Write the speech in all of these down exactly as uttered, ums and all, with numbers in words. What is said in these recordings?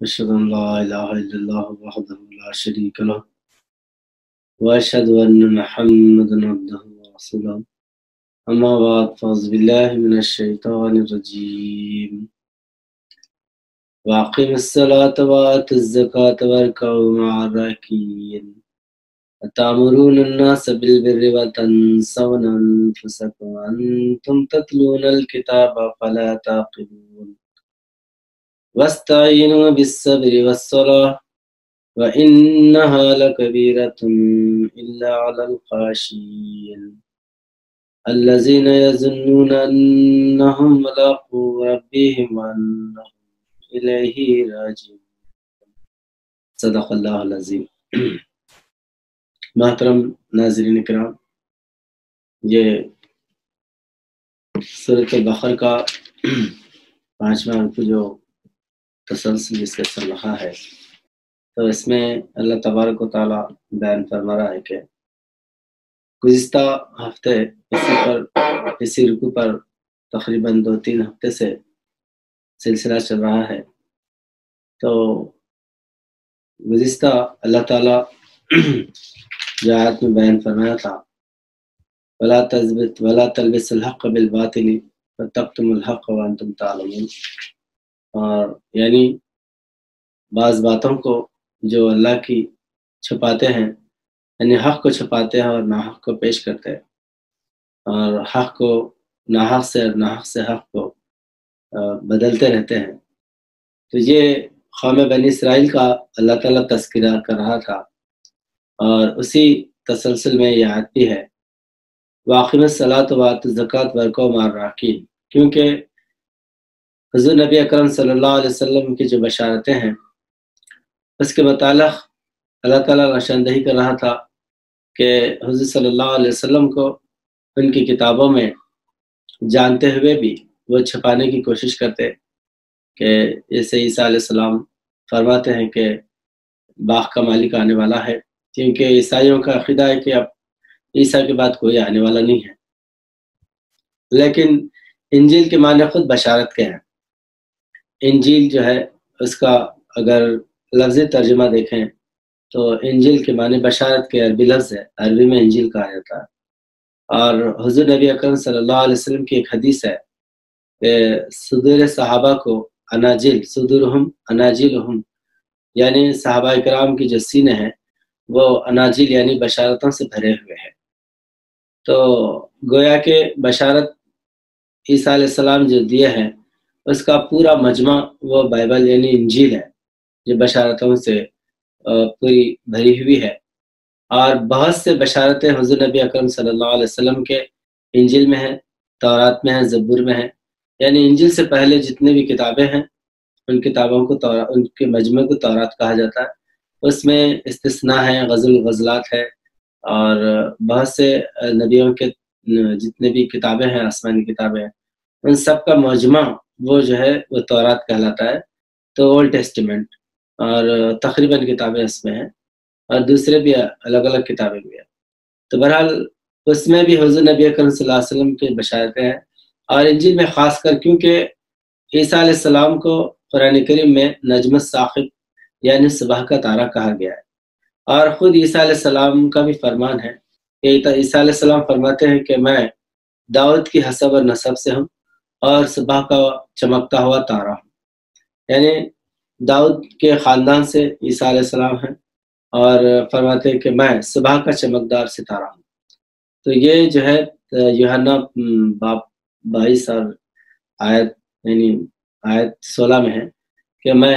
أشهد أن لا إله إلا الله وحده لا شريك له وأشهد أن محمدا عبده ورسوله أما بعد فأعوذ بالله من الشيطان الرجيم وأقم الصلاة وآت الزكاة واركعوا مع الراكعين أتأمرون الناس بالبر وتنسون أنفسكم وأنتم تتلون الكتاب فلا تعقلون واستعينوا بالصبر والصلاة وإنها لكبيرة إلا على الخاشعين الذين يظنون أنهم ملاقو ربهم وأنهم إليه راجعون صدق اللہ العظیم۔ محترم ناظرین کرام، یہ سورۃ البقرہ کا پانچواں رکوع جو تسلسل جس کا چل رہا ہے، تو اس میں اللہ تبارک و تعالیٰ بیان فرما رہا ہے کہ گزشتہ ہفتے اسی پر اسی رکوع پر تقریباً دو تین ہفتے سے سلسلہ چل رہا ہے۔ تو گزشتہ اللہ تعالیٰ جو آیت میں بیان فرمایا تھا وَلَا تَلْبِسُوا وَلَا تَلْبِسُوا الْحَقَّ بِالْبَاطِلِ وَتَكْتُمُوا الْحَقَّ وَأَنْتُمْ تَعْلَمُونَ، اور یعنی بعض باتوں کو جو اللہ کی چھپاتے ہیں، یعنی حق کو چھپاتے ہیں اور ناحق کو پیش کرتے ہیں، اور حق کو ناحق سے اور ناحق سے حق کو بدلتے رہتے ہیں۔ تو یہ قوم بنی اسرائیل کا اللہ تعالیٰ تذکرہ کر رہا تھا، اور اسی تسلسل میں یہ آیت بھی ہے وَأَقِمِ الصَّلَاةَ وَآتِ الزَّكَاةَ وَارْكَعُوا مَعَ الرَّاكِعِينَ، کیونکہ حضور نبی اکرم صلی اللہ علیہ وسلم کی جو بشارتیں ہیں اس کے متعلق اللہ تعالیٰ نشاندہی کر رہا تھا کہ حضور صلی اللہ علیہ وسلم کو ان کی کتابوں میں جانتے ہوئے بھی وہ چھپانے کی کوشش کرتے کہ جیسے عیسیٰ علیہ السلام فرماتے ہیں کہ باغ کا مالک آنے والا ہے، کیونکہ عیسائیوں کا عقیدہ ہے کہ اب عیسیٰ کے بعد کوئی آنے والا نہیں ہے۔ لیکن انجیل کے معنی خود بشارت کے ہیں۔ انجیل جو ہے اس کا اگر لفظی ترجمہ دیکھیں تو انجیل کے معنی بشارت کے عربی لفظ ہے، عربی میں انجیل کہا جاتا ہے۔ اور حضور نبی اکرم صلی اللہ علیہ وسلم کی ایک حدیث ہے کہ صدور صحابہ کو اناجیل صدورہم اناجیلہم، یعنی صحابہ کرام کی جو سینے ہیں وہ اناجیل یعنی بشارتوں سے بھرے ہوئے ہیں۔ تو گویا کہ بشارت عیسیٰ علیہ السلام جو دیے ہیں اس کا پورا مجمع وہ بائبل یعنی انجیل ہے جو بشارتوں سے پوری بھری ہوئی ہے، اور بہت سے بشارتیں حضور نبی اکرم صلی اللہ علیہ وسلم کے انجیل میں ہیں، تورات میں ہیں، زبور میں ہیں، یعنی انجیل سے پہلے جتنے بھی کتابیں ہیں ان کتابوں کو تورات، ان کے مجموعے کو تورات کہا جاتا ہے۔ اس میں استثناء ہے، غزل غزلات ہے، اور بہت سے نبیوں کے جتنے بھی کتابیں ہیں، آسمانی کتابیں ہیں، ان سب کا مجمع وہ جو ہے وہ تورات کہلاتا ہے۔ تو اولڈ ٹیسٹیمنٹ اور تقریباً کتابیں اس میں ہیں، اور دوسرے بھی الگ الگ کتابیں بھی ہیں۔ تو بہرحال اس میں بھی حضور نبی اکرم صلی اللہ علیہ وسلم کی بشارتیں ہیں، اور انجیل میں خاص کر کیونکہ عیسیٰ علیہ السلام کو قرآن کریم میں نجم الثاقب یعنی صبح کا تارہ کہا گیا ہے، اور خود عیسیٰ علیہ السلام کا بھی فرمان ہے کہ عیسیٰ علیہ السلام فرماتے ہیں کہ میں داؤد کی حسب اور نسب سے ہوں اور صبح کا چمکتا ہوا تارہ ہوں، یعنی داؤد کے خاندان سے عیسیٰ علیہ السلام ہیں، اور فرماتے ہیں کہ میں صبح کا چمکدار ستارہ ہوں۔ تو یہ جو ہے یوحنا باب بائیس اور آیت یعنی آیت سولہ میں ہے کہ میں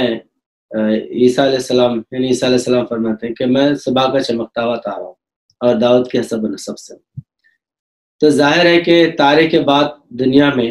عیسیٰ علیہ السلام یعنی عیسیٰ علیہ السلام فرماتے ہیں کہ میں صبح کا چمکتا ہوا تارہ ہوں اور داؤد کی حسب و نسب سے ہوں۔ تو ظاہر ہے کہ تارے کے بعد دنیا میں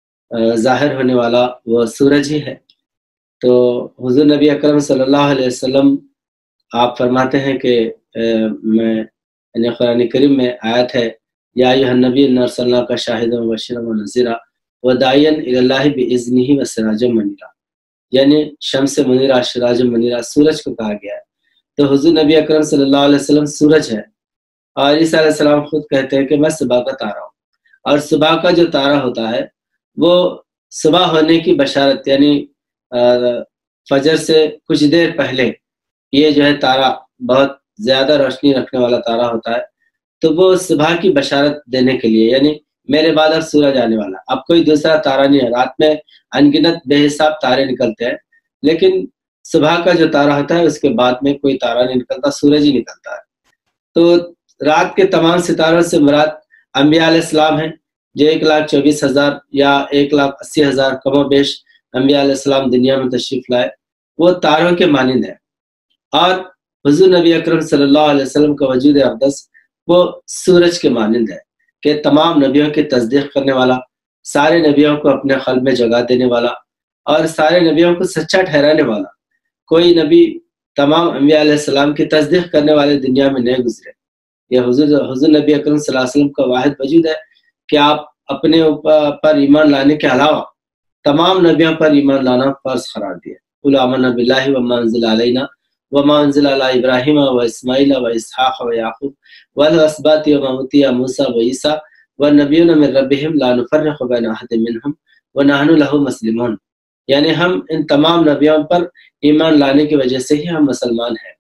ظاہر ہونے والا وہ سورج ہی ہے۔ تو حضور نبی اکرم صلی اللہ علیہ وسلم آپ فرماتے ہیں کہ میں یعنی قرآن کریم میں آیت ہے یا ایھا النبی انا ارسلناک شاہدا ومبشرا ونذیرا وداعیا الی اللہ باذنہ وسراجا منیرا، یعنی شمس منیرہ، سراج منیرہ، سورج کو کہا گیا ہے۔ تو حضور نبی اکرم صلی اللہ علیہ وسلم سورج ہے، اور عیسیٰ علیہ السلام خود کہتے ہیں کہ میں صبح کا تارہ ہوں، اور صبح کا جو تارہ ہوتا ہے وہ صبح ہونے کی بشارت، یعنی فجر سے کچھ دیر پہلے یہ جو ہے تارا بہت زیادہ روشنی رکھنے والا تارا ہوتا ہے، تو وہ صبح کی بشارت دینے کے لیے، یعنی میرے بعد اب سورج آنے والا، اب کوئی دوسرا تارا نہیں ہے۔ رات میں انگنت بے حساب تارے نکلتے ہیں، لیکن صبح کا جو تارا ہوتا ہے اس کے بعد میں کوئی تارا نہیں نکلتا، سورج ہی نکلتا ہے۔ تو رات کے تمام ستاروں سے مراد انبیاء علیہ السلام ہیں، جو ایک لاکھ چوبیس ہزار یا ایک لاکھ اسی ہزار کم و بیش انبیاء علیہ السلام دنیا میں تشریف لائے، وہ تاروں کے مانند ہے۔ اور حضور نبی اکرم صلی اللہ علیہ وسلم کا وجود اقدس وہ سورج کے مانند ہے کہ تمام نبیوں کی تصدیق کرنے والا، سارے نبیوں کو اپنے قلب میں جگہ دینے والا اور سارے نبیوں کو سچا ٹھہرانے والا۔ کوئی نبی تمام انبیاء علیہ السلام کی تصدیق کرنے والے دنیا میں نہیں گزرے۔ یہ حضور حضور نبی اکرم صلی اللہ علیہ وسلم کا واحد وجود ہے کہ آپ اپنے پر ایمان لانے کے علاوہ تمام نبیوں پر ایمان لانا فرض قرار دیا۔ قل آمنا باللہ وما انزل علینا وما انزل علی ابراہیم و اسماعیل و اسحاق و یعقوب والاسباط وما اوتی موسیٰ و عیسیٰ والنبیون من ربہم لا نفرق بین احد منہم ونحن لہ مسلمون، یعنی ہم ان تمام نبیوں پر ایمان لانے کی وجہ سے ہی ہم مسلمان ہیں۔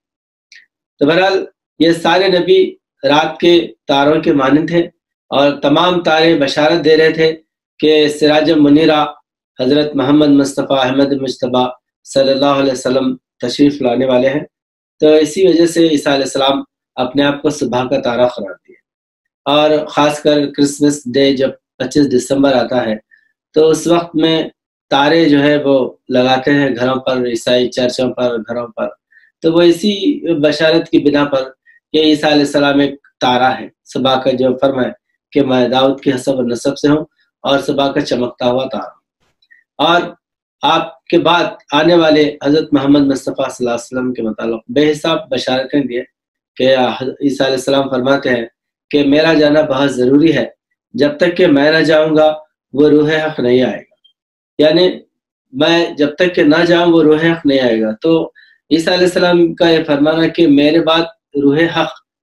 تو بہرحال یہ سارے نبی رات کے تاروں کے مانند تھے اور تمام تارے بشارت دے رہے تھے کہ سراج منیرہ حضرت محمد مصطفیٰ احمد مجتبیٰ صلی اللہ علیہ وسلم تشریف لانے والے ہیں۔ تو اسی وجہ سے عیسیٰ علیہ السلام اپنے آپ کو صبح کا تارا قرار دیا۔ اور خاص کر کرسمس ڈے جب پچیس دسمبر آتا ہے تو اس وقت میں تارے جو ہے وہ لگاتے ہیں گھروں پر، عیسائی چرچوں پر، گھروں پر۔ تو وہ اسی بشارت کی بنا پر کہ عیسیٰ علیہ السلام ایک تارا ہے صبح کا، جو فرمائے کہ میں داؤد کی حسب و نسب سے ہوں اور صبح کا چمکتا ہوا تارا۔ اور آپ کے بعد آنے والے حضرت محمد مصطفیٰ صلی اللہ علیہ وسلم کے متعلق بے حساب بشارتیں دیے کہ عیسیٰ علیہ السلام فرماتے ہیں کہ میرا جانا بہت ضروری ہے، جب تک کہ میں نہ جاؤں گا وہ روح حق نہیں آئے گا، یعنی میں جب تک کہ نہ جاؤں وہ روح حق نہیں آئے گا۔ تو عیسیٰ علیہ السلام کا یہ فرمانا کہ میرے بعد روح حق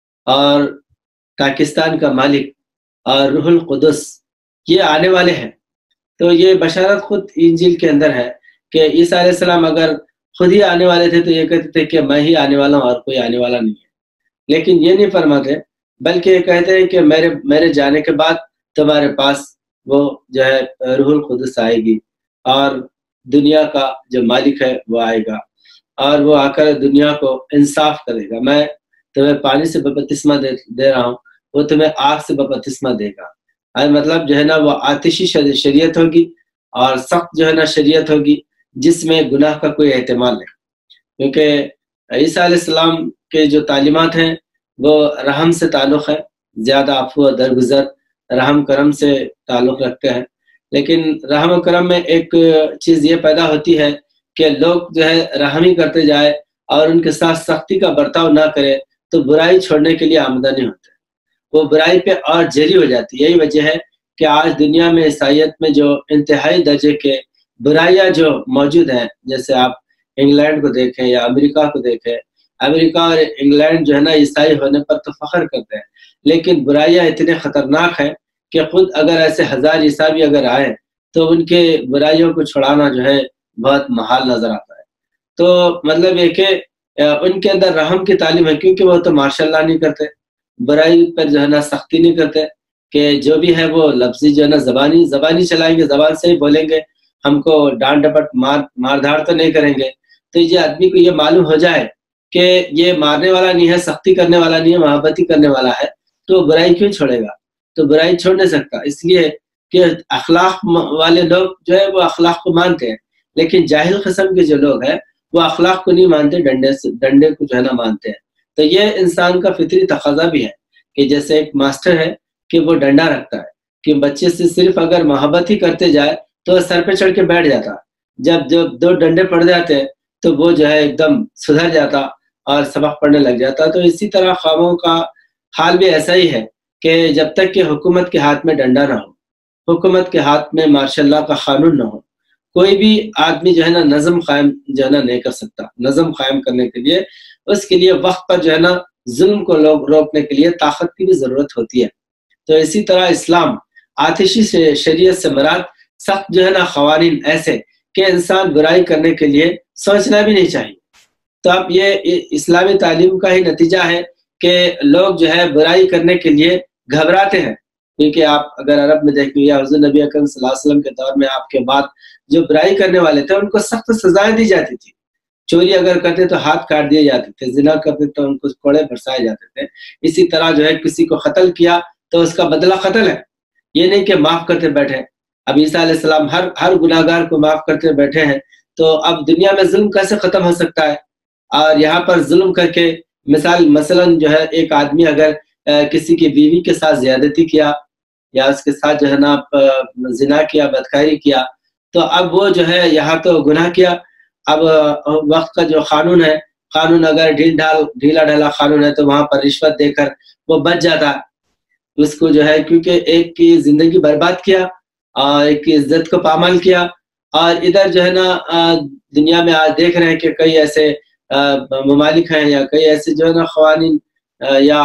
اور پاکستان کا مالک اور روح القدس یہ آنے والے ہیں۔ تو یہ بشارت خود انجیل کے اندر ہے کہ عیسیٰ علیہ السلام اگر خود ہی آنے والے تھے تو یہ کہتے تھے کہ میں ہی آنے والا ہوں اور کوئی آنے والا نہیں ہے، لیکن یہ نہیں فرماتے، بلکہ یہ کہتے ہیں کہ میرے میرے جانے کے بعد تمہارے پاس وہ جو ہے روح القدس آئے گی اور دنیا کا جو مالک ہے وہ آئے گا اور وہ آ کر دنیا کو انصاف کرے گا۔ میں تمہیں پانی سے بپتسمہ دے, دے رہا ہوں، وہ تمہیں آگ سے بپتسمہ دے گا۔ مطلب جو ہے نا وہ آتشی شریعت ہوگی اور سخت جو ہے نا شریعت ہوگی جس میں گناہ کا کوئی احتمال نہیں، کیونکہ عیسیٰ علیہ السلام کے جو تعلیمات ہیں وہ رحم سے تعلق ہے، زیادہ عفو و درگزر، رحم کرم سے تعلق رکھتے ہیں۔ لیکن رحم و کرم میں ایک چیز یہ پیدا ہوتی ہے کہ لوگ جو ہے رحم ہی کرتے جائے اور ان کے ساتھ سختی کا برتاؤ نہ کرے تو برائی چھوڑنے کے لیے آمدہ نہیں ہوتے، وہ برائی پہ اور جری ہو جاتی۔ یہی وجہ ہے کہ آج دنیا میں عیسائیت میں جو انتہائی درجے کے برائیاں جو موجود ہیں، جیسے آپ انگلینڈ کو دیکھیں یا امریکہ کو دیکھیں، امریکہ اور انگلینڈ جو ہے نا عیسائی ہونے پر تو فخر کرتے ہیں، لیکن برائیاں اتنے خطرناک ہیں کہ خود اگر ایسے ہزار عیسائی اگر آئے تو ان کے برائیوں کو چھڑانا جو ہے بہت محال نظر آتا ہے۔ تو مطلب یہ کہ ان کے اندر رحم کی تعلیم ہے، کیونکہ وہ تو ماشاء اللہ نہیں کرتے، برائی پر جو ہے نا سختی نہیں کرتے کہ جو بھی ہے وہ لفظی جو ہے نا زبانی زبانی چلائیں گے، زبان سے ہی بولیں گے، ہم کو ڈانٹ ڈپٹ مار مار دھاڑ تو نہیں کریں گے۔ تو یہ آدمی کو یہ معلوم ہو جائے کہ یہ مارنے والا نہیں ہے، سختی کرنے والا نہیں ہے، محبتی کرنے والا ہے، تو برائی کیوں چھوڑے گا؟ تو برائی چھوڑ نہیں سکتا، اس لیے کہ اخلاق والے لوگ جو ہے وہ اخلاق کو مانتے ہیں، لیکن جاہل قسم کے جو لوگ ہیں وہ اخلاق کو نہیں مانتے، ڈنڈے سے ڈنڈے کو جو ہے نا مانتے ہیں۔ تو یہ انسان کا فطری تقاضا بھی ہے کہ جیسے ایک ماسٹر ہے کہ وہ ڈنڈا رکھتا ہے کہ بچے سے صرف اگر محبت ہی کرتے جائے تو سر پہ چڑھ کے بیٹھ جاتا، جب جب دو ڈنڈے پڑ جاتے تو وہ جو ہے ایک دم سدھر جاتا اور سبق پڑھنے لگ جاتا۔ تو اسی طرح خوابوں کا حال بھی ایسا ہی ہے کہ جب تک کہ حکومت کے ہاتھ میں ڈنڈا نہ ہو، حکومت کے ہاتھ میں ماشاء اللہ کا قانون نہ ہو، کوئی بھی آدمی جو ہے نا نظم قائم جو ہے نا نہیں کر سکتا۔ نظم قائم کرنے کے لیے اس کے لیے وقت پر جو ہے نا ظلم کو لوگ روکنے کے لیے طاقت کی بھی ضرورت ہوتی ہے۔ تو اسی طرح اسلام آتشی سے شریعت سے مراد سخت جو ہے نا قوانین ایسے کہ انسان برائی کرنے کے لیے سوچنا بھی نہیں چاہیے۔ تو اب یہ اسلامی تعلیم کا ہی نتیجہ ہے کہ لوگ جو ہے برائی کرنے کے لیے گھبراتے ہیں، کیونکہ آپ اگر عرب میں دیکھیں یا حضور نبی اکرم صلی اللہ علیہ وسلم کے دور میں آپ کے بعد جو برائی کرنے والے تھے ان کو سخت سزائیں دی جاتی تھی۔ چوری اگر کرتے تو ہاتھ کاٹ دیے جاتے تھے، زنا کرتے تو ان کو کوڑے برسائے جاتے تھے۔ اسی طرح جو ہے کسی کو قتل کیا تو اس کا بدلہ قتل ہے، یہ نہیں کہ معاف کرتے بیٹھے۔ اب عیسیٰ علیہ السلام ہر ہر گناہ گار کو معاف کرتے بیٹھے ہیں، تو اب دنیا میں ظلم کیسے ختم ہو سکتا ہے؟ اور یہاں پر ظلم کر کے مثال مثلا جو ہے ایک آدمی اگر کسی کی بیوی کے ساتھ زیادتی کیا یا اس کے ساتھ جو ہے نا زنا کیا، بدکاری کیا، تو اب وہ جو ہے یہاں تو گناہ کیا، اب وقت کا جو قانون ہے، قانون اگر ڈھیل ڈھال ڈھیلا ڈھالا قانون ہے تو وہاں پر رشوت دے کر وہ بچ جاتا ہے اس کو جو ہے، کیونکہ ایک کی زندگی برباد کیا اور ایک کی عزت کو پامال کیا۔ اور ادھر جو ہے نا دنیا میں آج دیکھ رہے ہیں کہ کئی ایسے ممالک ہیں یا کئی ایسے جو ہے نا قوانین یا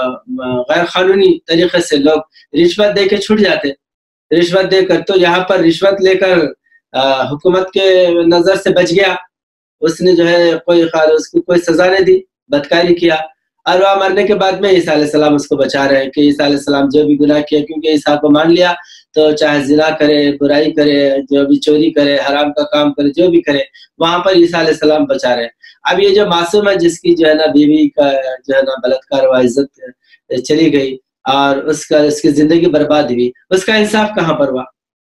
غیر قانونی طریقے سے لوگ رشوت دے کے چھوٹ جاتے، رشوت دے کر، تو یہاں پر رشوت لے کر حکومت کے نظر سے بچ گیا، اس نے جو ہے کوئی اس کو کوئی سزا نہیں دی، بدکاری کیا، اور وہ مرنے کے بعد میں عیسیٰ علیہ السلام اس کو بچا رہے ہیں کہ عیسیٰ علیہ السلام جو بھی گناہ کیا، کیونکہ عیسیٰ کو مان لیا تو چاہے زنا کرے، برائی کرے، جو بھی چوری کرے، حرام کا کام کرے، جو بھی کرے، وہاں پر عیسیٰ علیہ السلام بچا رہے ہیں۔ اب یہ جو معصوم ہے جس کی جو ہے نا بیوی کا جو ہے نا بلاత్కాر و عزت چلی گئی اور اس کا اس کی زندگی برباد ہوئی، اس کا انصاف کہاں پر ہوا؟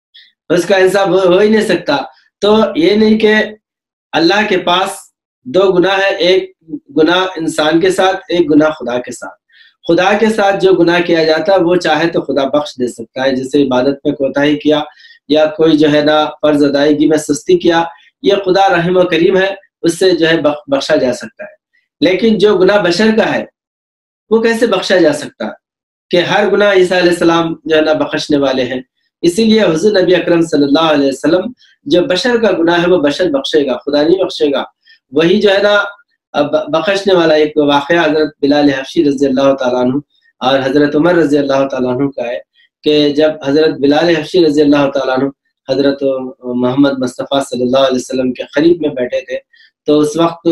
اس کا انصاف ہو ہی نہیں سکتا۔ تو یہ نہیں کہ اللہ کے پاس دو گناہ ہے، ایک گناہ انسان کے ساتھ، ایک گناہ خدا کے ساتھ۔ خدا کے ساتھ جو گناہ کیا جاتا ہے وہ چاہے تو خدا بخش دے سکتا ہے، جیسے عبادت میں کوتاہی کیا یا کوئی جو ہے نا فرض ادائیگی میں سستی کیا، یہ خدا رحیم و کریم ہے، اس سے جو ہے بخشا جا سکتا ہے۔ لیکن جو گناہ بشر کا ہے وہ کیسے بخشا جا سکتا ہے؟ کہ ہر گناہ عیسیٰ علیہ السلام جو ہے نا بخشنے والے ہیں، اسی لیے حضور نبی اکرم صلی اللہ علیہ وسلم جو بشر کا گناہ ہے وہ بشر بخشے گا، خدا نہیں بخشے گا۔ وہی جو ہے نا بخشنے والا ایک واقعہ حضرت بلال حبشی رضی اللہ تعالیٰ عنہ اور حضرت عمر رضی اللہ تعالیٰ عنہ کا ہے کہ جب حضرت بلال حبشی رضی اللہ تعالیٰ عنہ حضرت محمد مصطفیٰ صلی اللہ علیہ وسلم کے قریب میں بیٹھے تھے، تو اس وقت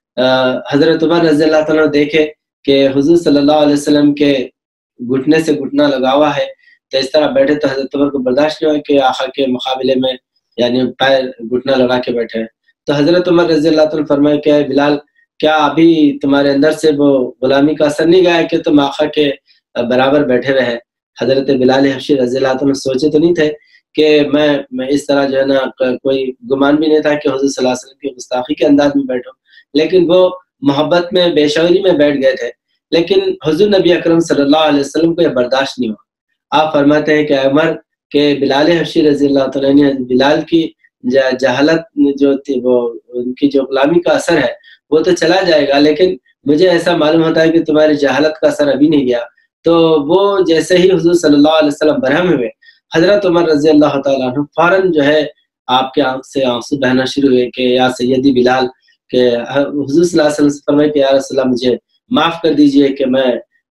حضرت عمر رضی اللہ تعالیٰ عنہ دیکھے کہ حضور صلی اللہ علیہ وسلم کے گھٹنے سے گھٹنا لگا ہوا ہے، تو اس طرح بیٹھے تو حضرت عمر کو برداشت نہیں ہوا کہ آقا کے مقابلے میں یعنی پیر گھٹنا لگا کے بیٹھے ہیں۔ تو حضرت عمر رضی اللہ تعالیٰ فرمائے کہ بلال، کیا ابھی تمہارے اندر سے وہ غلامی کا اثر نہیں گیا کہ تم آقا کے برابر بیٹھے رہے؟ حضرت بلال حبشی رضی اللہ تعالیٰ سوچے تو نہیں تھے کہ میں میں اس طرح جو ہے نا کوئی گمان بھی نہیں تھا کہ حضور صلی اللہ علیہ وسلم کی گستاخی کے انداز میں بیٹھوں، لیکن وہ محبت میں بے شعوری میں بیٹھ گئے تھے۔ لیکن حضور نبی اکرم صلی اللہ علیہ وسلم کو یہ برداشت نہیں ہوا۔ آپ فرماتے ہیں کہ عمر کہ بلال حبشی رضی اللہ تعالیٰ نے بلال کی جہالت جو تھی، وہ ان کی جو غلامی کا اثر ہے وہ تو چلا جائے گا، لیکن مجھے ایسا معلوم ہوتا ہے کہ تمہاری جہالت کا اثر ابھی نہیں گیا۔ تو وہ جیسے ہی حضور صلی اللہ علیہ وسلم برہم ہوئے، حضرت عمر رضی اللہ تعالیٰ عنہ فوراً جو ہے آپ کے آنکھ سے آنسو بہنا شروع ہوئے کہ یا سیدی بلال، کہ حضور صلی اللہ علیہ وسلم سے فرمائے کہ یا رسول اللہ مجھے معاف کر دیجئے کہ میں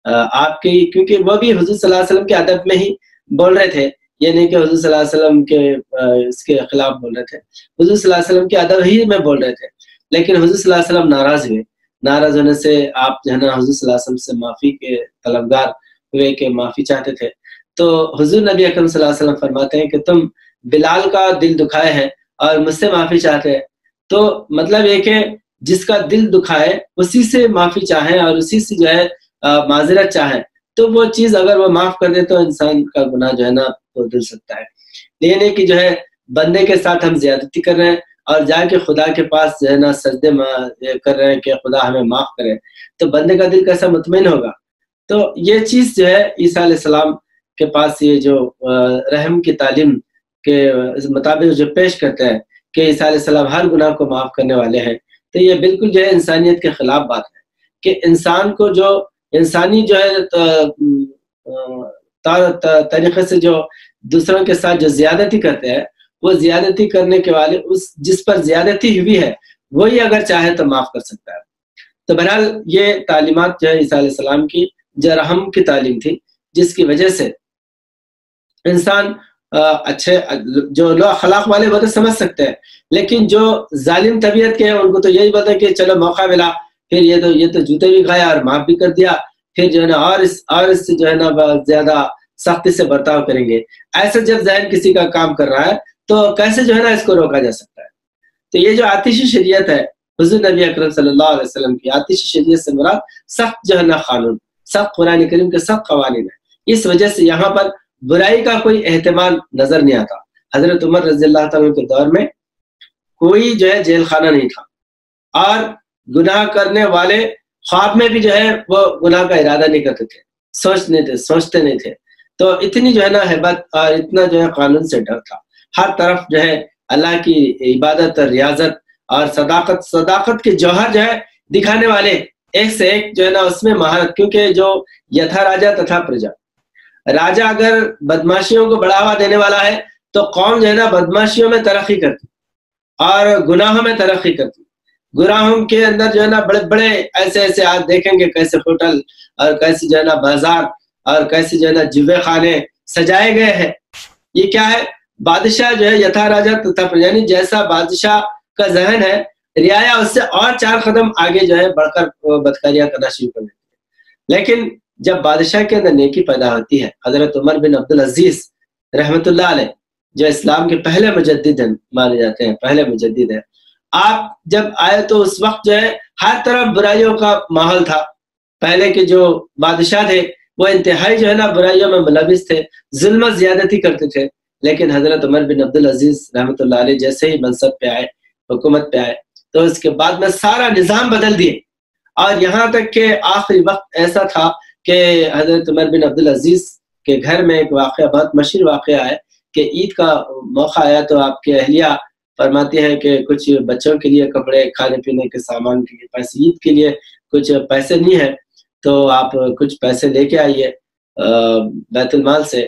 آپ کی، کیونکہ وہ بھی حضور صلی اللہ علیہ وسلم کے ادب میں ہی بول رہے تھے، یہ نہیں کہ حضور صلی اللہ علیہ وسلم کے اس کے خلاف بول رہے تھے، حضور صلی اللہ علیہ وسلم کے ادب ہی میں بول رہے تھے۔ لیکن حضور صلی اللہ علیہ وسلم ناراض ہوئے، ناراض ہونے سے آپ جو ہے نا حضور صلی اللہ علیہ وسلم سے معافی کے طلبگار ہوئے کہ معافی چاہتے تھے۔ تو حضور نبی اکرم صلی اللہ علیہ وسلم فرماتے ہیں کہ تم بلال کا دل دکھائے ہیں اور مجھ سے معافی چاہتے ہیں، تو مطلب یہ کہ جس کا دل دکھائے اسی سے معافی چاہیں اور اسی سے جو ہے معذرت چاہیں، تو وہ چیز اگر وہ معاف کر دے تو انسان کا گناہ جو ہے نا وہ دل سکتا ہے۔ یہ نہیں کہ جو ہے بندے کے ساتھ ہم زیادتی کر رہے ہیں اور جا کے خدا کے پاس جو ہے نا سجدے کر رہے ہیں کہ خدا ہمیں معاف کرے، تو بندے کا دل کیسا مطمئن ہوگا؟ تو یہ چیز جو ہے عیسیٰ علیہ السلام کے پاس یہ جو رحم کی تعلیم کے مطابق جو پیش کرتے ہیں کہ عیسیٰ علیہ السلام ہر گناہ کو معاف کرنے والے ہیں، تو یہ بالکل جو ہے انسانیت کے خلاف بات ہے کہ انسان کو جو انسانی جو ہے طریقے سے جو دوسروں کے ساتھ جو زیادتی کرتے ہیں، وہ زیادتی کرنے کے والے اس جس پر زیادتی ہوئی ہے وہی اگر چاہے تو معاف کر سکتا ہے۔ تو بہرحال یہ تعلیمات جو ہے عیسیٰ علیہ السلام کی جو رحم کی تعلیم تھی، جس کی وجہ سے انسان اچھے جو لوگ اخلاق والے وہ تو سمجھ سکتے ہیں، لیکن جو ظالم طبیعت کے ہیں ان کو تو یہی پتا کہ چلو موقع ملا، پھر یہ تو یہ تو جوتے بھی کھایا اور معاف بھی کر دیا، پھر جو ہے نا اور اس اور اس سے جو ہے نا زیادہ سختی سے برتاؤ کریں گے۔ ایسا جب ذہن کسی کا کام کر رہا ہے تو کیسے جو ہے نا اس کو روکا جا سکتا ہے؟ تو یہ جو آتشی شریعت ہے حضور نبی اکرم صلی اللہ علیہ وسلم کی، آتشی شریعت سے مراد سخت جو ہے نا قانون، سخت قرآن کریم کے سخت قوانین ہے۔ اس وجہ سے یہاں پر برائی کا کوئی احتمال نظر نہیں آتا۔ حضرت عمر رضی اللہ تعالیٰ کے دور میں کوئی جو ہے جیل خانہ نہیں تھا، اور گناہ کرنے والے خواب میں بھی جو ہے وہ گناہ کا ارادہ نہیں کرتے تھے، سوچنے تھے سوچتے نہیں تھے۔ تو اتنی جو ہے نا ہیبت اور اتنا جو ہے قانون سے ڈر تھا، ہر طرف جو ہے اللہ کی عبادت اور ریاضت اور صداقت صداقت کے جوہر جو ہے دکھانے والے ایک سے ایک جو ہے نا اس میں مہارت، کیونکہ جو یتھا راجا تتھا پرجا، راجا اگر بدماشیوں کو بڑھاوا دینے والا ہے تو قوم جو ہے نا بدماشیوں میں ترقی کرتی اور گناہوں میں ترقی کرتی۔ گناہوں کے اندر جو ہے نا بڑے بڑے ایسے ایسے آپ دیکھیں گے کیسے ہوٹل اور کیسے جو ہے نا بازار اور کیسے جو ہے نا جوے خانے سجائے گئے ہیں۔ یہ کیا ہے؟ بادشاہ جو ہے یتھا راجا تتھا پرجا، یعنی جیسا بادشاہ کا ذہن ہے رعایا اس سے اور چار قدم آگے جو ہے بڑھ کر بدکاریاں کرنا شروع کر دیتی ہے۔ لیکن جب بادشاہ کے اندر نیکی پیدا ہوتی ہے، حضرت عمر بن عبدالعزیز رحمت اللہ علیہ جو اسلام کے پہلے مجدد ہیں مانے جاتے ہیں، پہلے مجدد ہیں، آپ جب آئے تو اس وقت جو ہے ہر طرف برائیوں کا ماحول تھا۔ پہلے کے جو بادشاہ تھے وہ انتہائی جو ہے نا برائیوں میں ملوث تھے، ظلم و زیادتی کرتے تھے، لیکن حضرت عمر بن عبدالعزیز رحمت اللہ علیہ جیسے ہی منصب پہ آئے، حکومت پہ آئے، تو اس کے بعد میں سارا نظام بدل دیے، اور یہاں تک کہ آخری وقت ایسا تھا کہ حضرت عمر بن عبدالعزیز کے گھر میں ایک واقعہ بہت مشہور واقعہ ہے کہ عید کا موقع آیا تو آپ کے اہلیہ فرماتے ہیں کہ کچھ بچوں کے لیے کپڑے، کھانے پینے کے سامان کے لیے پیسے، عید کے لیے کچھ پیسے نہیں ہیں تو آپ کچھ پیسے لے کے آئیے بیت المال سے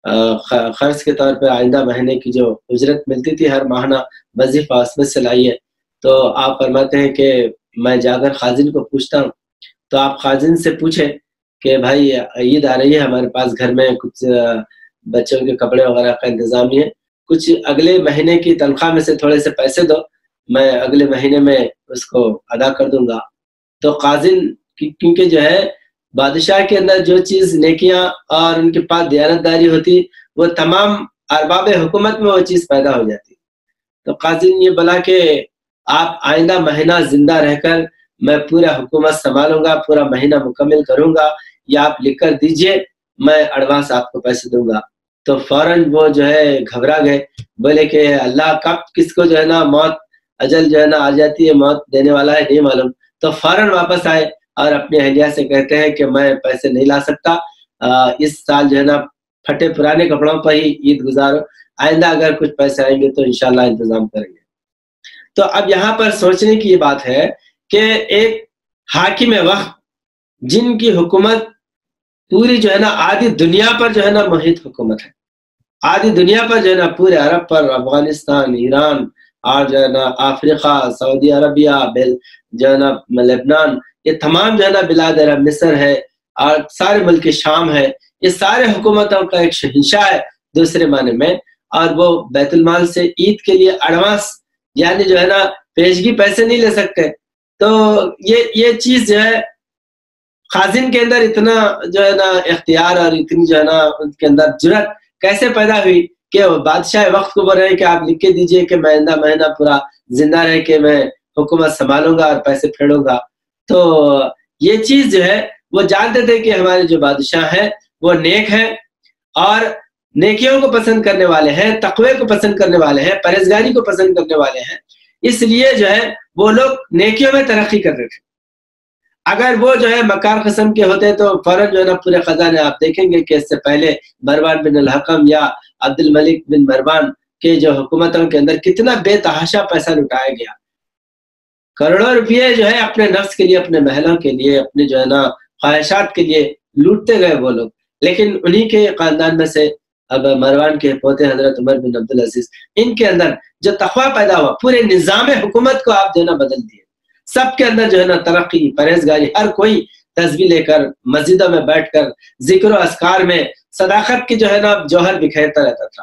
خرچ کے طور پہ، آئندہ مہینے کی جو اجرت ملتی تھی ہر ماہانہ وظیفہ اس میں سے لائیے۔ تو آپ فرماتے ہیں کہ میں جا کر خازن کو پوچھتا ہوں، تو آپ خازن سے پوچھیں کہ بھائی عید آ رہی ہے، ہمارے پاس گھر میں کچھ بچوں کے کپڑے وغیرہ کا انتظام نہیں ہے، کچھ اگلے مہینے کی تنخواہ میں سے تھوڑے سے پیسے دو، میں اگلے مہینے میں اس کو ادا کر دوں گا۔ تو خازن کیونکہ جو ہے بادشاہ کے اندر جو چیز نیکیاں اور ان کے پاس دیانتداری ہوتی وہ تمام ارباب حکومت میں وہ چیز پیدا ہو جاتی۔ تو خازن یہ بلا کہ آپ آئندہ مہینہ زندہ رہ کر میں پورا حکومت سنبھالوں گا، پورا مہینہ مکمل کروں گا، یا آپ لکھ کر دیجئے، میں ایڈوانس آپ کو پیسے دوں گا۔ تو فوراً وہ جو ہے گھبرا گئے، بولے کہ اللہ کب کس کو جو ہے نا موت اجل جو ہے نا آ جاتی ہے، موت دینے والا ہے نہیں معلوم۔ تو فوراً واپس آئے اور اپنی اہلیہ سے کہتے ہیں کہ میں پیسے نہیں لا سکتا، اس سال جو ہے نا پھٹے پرانے کپڑوں پر ہی عید گزارو، آئندہ اگر کچھ پیسے آئیں گے تو انشاءاللہ انتظام کریں گے۔ تو اب یہاں پر سوچنے کی یہ بات ہے کہ ایک حاکم وقت جن کی حکومت پوری جو ہے نا آدھی دنیا پر جو ہے نا محیط حکومت ہے، آدھی دنیا پر جو ہے نا پورے عرب پر، افغانستان، ایران اور جو ہے نا افریقہ، سعودی عربیہ، جو ہے نا لبنان، یہ تمام جو ہے نا بلاد عرب، مصر ہے اور سارے ملک شام ہے، یہ سارے حکومتوں کا ایک شہنشاہ ہے دوسرے معنی میں، اور وہ بیت المال سے عید کے لیے ایڈوانس یعنی جو ہے نا پیشگی پیسے نہیں لے سکتے۔ تو یہ یہ چیز جو ہے خازن کے اندر اتنا جو ہے نا اختیار اور اتنی جو ہے نا ان کے اندر جرات کیسے پیدا ہوئی کہ بادشاہ وقت کو بول رہے ہیں کہ آپ لکھ کے دیجئے کہ میں آئندہ مہینہ پورا زندہ رہ کے میں حکومت سنبھالوں گا اور پیسے پھیڑوں گا۔ تو یہ چیز جو ہے وہ جانتے تھے کہ ہمارے جو بادشاہ ہیں وہ نیک ہیں اور نیکیوں کو پسند کرنے والے ہیں، تقوی کو پسند کرنے والے ہیں، پرہیزگاری کو پسند کرنے والے ہیں، اس لیے جو ہے وہ لوگ نیکیوں میں ترقی کر رہے تھے۔ اگر وہ جو ہے مکار قسم کے ہوتے تو فوراً جو ہے نا پورے خزانے آپ دیکھیں گے کہ اس سے پہلے مروان بن الحکم یا عبد الملک بن مروان کے جو حکومتوں کے اندر کتنا بے تحاشا پیسہ لٹایا گیا، کروڑوں روپئے جو ہے اپنے نفس کے لیے، اپنے محلوں کے لیے، اپنے جو ہے نا خواہشات کے لیے لوٹتے گئے وہ لوگ۔ لیکن انہی کے خاندان میں سے اب مروان کے پوتے حضرت عمر بن عبدالعزیز، ان کے اندر جو تقویٰ پیدا ہوا، پورے نظام حکومت کو آپ جو ہے نا بدل دیے، سب کے اندر جو ہے نا ترقی، پرہیزگاری، ہر کوئی تسبیح لے کر مسجدوں میں بیٹھ کر ذکر و اذکار میں صداقت کی جو ہے نا جوہر بکھیرتا رہتا تھا۔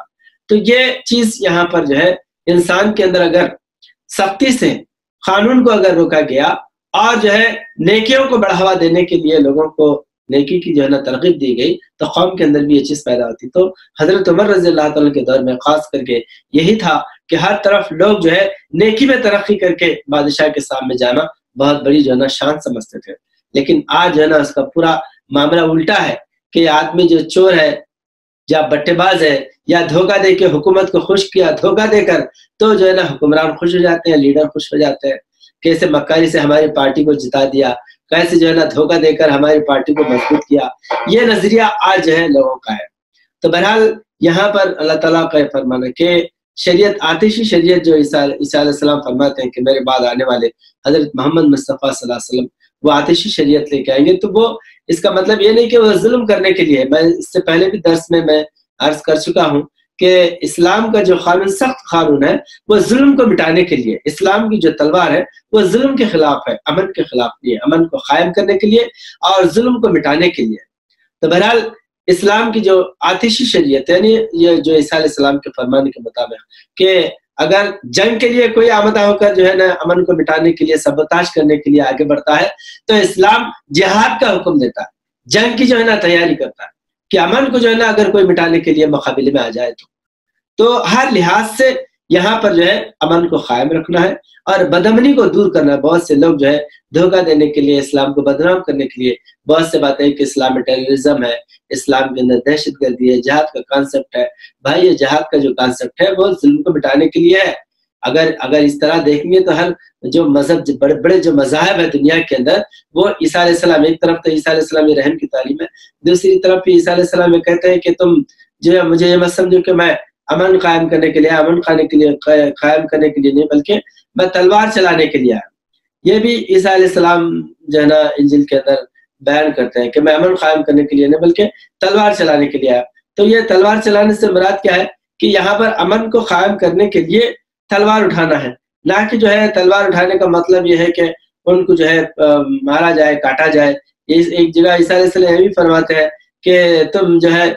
تو یہ چیز یہاں پر جو ہے انسان کے اندر اگر سختی سے قانون کو اگر روکا گیا اور جو ہے نیکیوں کو بڑھاوا دینے کے لیے لوگوں کو نیکی کی جو ہے نا ترغیب دی گئی تو قوم کے اندر بھی یہ چیز پیدا ہوتی. تو حضرت عمر رضی اللہ تعالیٰ کے دور میں خاص کر کے یہی تھا کہ ہر طرف لوگ جو ہے نیکی میں ترقی کر کے بادشاہ کے سامنے جانا بہت بڑی جو ہے نا شان سمجھتے تھے. لیکن آج جو ہے نا اس کا پورا معاملہ الٹا ہے کہ آدمی جو چور ہے یا بٹے باز ہے یا دھوکہ دے کے حکومت کو خوش کیا دھوکہ دے کر تو جو ہے نا حکمران خوش ہو جاتے ہیں, لیڈر خوش ہو جاتے ہیں. کیسے مکاری سے ہماری پارٹی کو جتا دیا, کیسے جو ہے نا دھوکہ دے کر ہماری پارٹی کو مضبوط کیا, یہ نظریہ آج جو ہے لوگوں کا ہے. تو بہرحال یہاں پر اللہ تعالیٰ کا فرمانا کہ شریعت آتشی شریعت جو عیسیٰ علیہ السلام فرماتے ہیں کہ میرے بعد آنے والے حضرت محمد مصطفیٰ صلی اللہ علیہ وسلم وہ آتشی شریعت لے کے آئیں گے. تو وہ اس کا مطلب یہ نہیں کہ وہ ظلم کرنے کے لیے, میں اس سے پہلے بھی درس میں میں عرض کر چکا ہوں کہ اسلام کا جو قانون سخت قانون ہے وہ ظلم کو مٹانے کے لیے, اسلام کی جو تلوار ہے وہ ظلم کے خلاف ہے, امن کے خلاف نہیں ہے, امن کو قائم کرنے کے لیے اور ظلم کو مٹانے کے لیے. تو بہرحال اسلام کی جو آتشی شریعت ہے یعنی یہ جو عیسیٰ علیہ السلام کے فرمان کے مطابق کہ اگر جنگ کے لیے کوئی آمدہ ہو کر جو ہے نا امن کو مٹانے کے لیے سبوتاش کرنے کے لیے آگے بڑھتا ہے تو اسلام جہاد کا حکم دیتا ہے, جنگ کی جو ہے نا تیاری کرتا ہے کہ امن کو جو ہے نا اگر کوئی مٹانے کے لیے مقابلے میں آ جائے تو تو ہر لحاظ سے یہاں پر جو ہے امن کو قائم رکھنا ہے اور بدامنی کو دور کرنا ہے. بہت سے لوگ جو ہے دھوکہ دینے کے لیے, اسلام کو بدنام کرنے کے لیے بہت سے باتیں کہ اسلام میں ٹیررزم ہے, اسلام کے اندر دہشت گردی ہے, جہاد کا کانسیپٹ ہے. بھائی یہ جہاد کا جو کانسیپٹ ہے وہ ظلم کو مٹانے کے لیے ہے. اگر اگر اس طرح دیکھیں گے تو ہر جو مذہب جو بڑے بڑے جو مذاہب ہے دنیا کے اندر وہ عیسیٰ علیہ السلام, ایک طرف تو عیسیٰ علیہ السلام یہ رحم کی تعلیم ہے, دوسری طرف عیسیٰ علیہ السلام یہ کہتے ہیں کہ تم جو ہے مجھے یہ مت سمجھو کہ میں امن قائم کرنے کے لیے امن قائم کے لیے قائم کرنے کے لیے نہیں بلکہ میں تلوار چلانے کے لیے آیا. یہ بھی عیسیٰ علیہ السلام جو ہے نا انجیل کے اندر بیان کرتے ہیں کہ میں امن قائم کرنے کے لیے نہیں بلکہ تلوار چلانے کے لیے آیا. تو یہ تلوار چلانے سے مراد کیا ہے کہ یہاں پر امن کو قائم کرنے کے لیے تلوار اٹھانا ہے, نہ کہ جو ہے تلوار اٹھانے کا مطلب یہ ہے کہ ان کو جو ہے مارا جائے کاٹا جائے. ایک جگہ عیسیٰ علیہ السلام یہ بھی فرماتے ہیں کہ تم جو ہے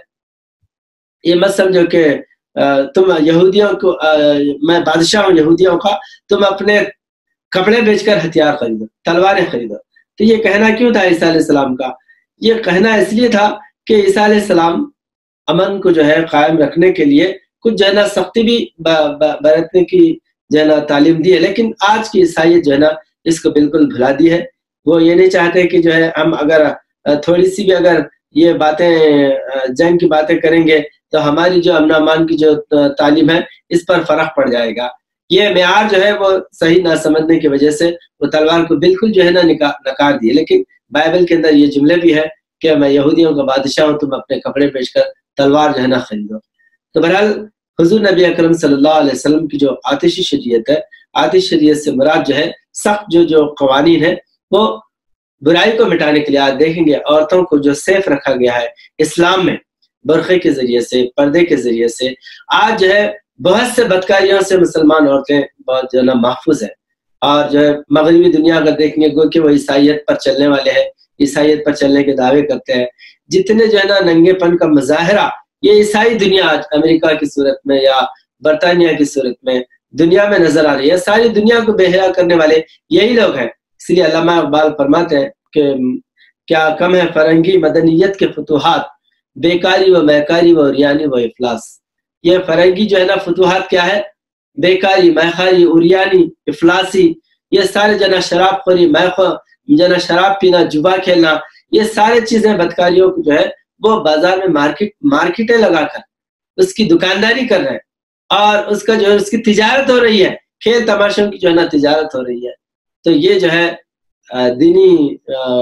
یہ مت سمجھو کہ تم یہودیوں کو میں بادشاہ ہوں یہودیوں کا, تم اپنے کپڑے بیچ کر ہتھیار خریدو, تلواریں خریدو. تو یہ کہنا کیوں تھا عیسیٰ علیہ السلام کا؟ یہ کہنا اس لیے تھا کہ عیسیٰ علیہ السلام امن کو جو ہے قائم رکھنے کے لیے کچھ جو ہے نا سختی بھی برتنے کی جو ہے نا تعلیم دی ہے, لیکن آج کی عیسائیت جو ہے نا اس کو بالکل بھلا دی ہے. وہ یہ نہیں چاہتے کہ جو ہے ہم اگر تھوڑی سی بھی اگر یہ باتیں جنگ کی باتیں کریں گے تو ہماری جو امن امان کی جو تعلیم ہے اس پر فرق پڑ جائے گا. یہ معیار جو ہے وہ صحیح نہ سمجھنے کی وجہ سے وہ تلوار کو بالکل جو ہے نا نکار دیے. لیکن بائبل کے اندر یہ جملے بھی ہے کہ میں یہودیوں کا بادشاہ ہوں, تم اپنے کپڑے بیچ کر تلوار جو ہے نا خریدو. تو بہرحال حضور نبی اکرم صلی اللہ علیہ وسلم کی جو آتشی شریعت ہے, آتشی شریعت سے مراد جو ہے سخت جو جو قوانین ہے وہ برائی کو مٹانے کے لیے. آج دیکھیں گے عورتوں کو جو سیف رکھا گیا ہے اسلام میں برقعے کے ذریعے سے, پردے کے ذریعے سے, آج جو ہے بہت سے بدکاریوں سے مسلمان عورتیں بہت جو ہے نا محفوظ ہیں. اور جو ہے مغربی دنیا اگر دیکھیں گے گو کہ وہ عیسائیت پر چلنے والے ہیں, عیسائیت پر چلنے کے دعوے کرتے ہیں. جتنے جو ہے نا ننگے پن کا مظاہرہ یہ عیسائی دنیا آج امریکہ کی صورت میں یا برطانیہ کی صورت میں دنیا میں نظر آ رہی ہے. ساری دنیا کو بے حیا کرنے والے یہی لوگ ہیں. اس لیے علامہ اقبال فرماتے ہیں کہ کیا کم ہے فرنگی مدنیت کے فتوحات, بیکاری و میکاری و اوریانی و افلاس. یہ فرنگی جو ہے نا فتوحات کیا ہے؟ بیکاری, میخاری, اوریانی, افلاسی. یہ سارے جنا شراب خوری, میخو جنا شراب پینا, جوا کھیلنا, یہ سارے چیزیں بدکاریوں کو جو ہے وہ بازار میں مارکیٹ مارکیٹیں لگا کر اس کی دکانداری کر رہے ہیں اور اس کا جو ہے اس کی تجارت ہو رہی ہے, کھیل تماشوں کی جو ہے نا تجارت ہو رہی ہے. تو یہ جو ہے دینی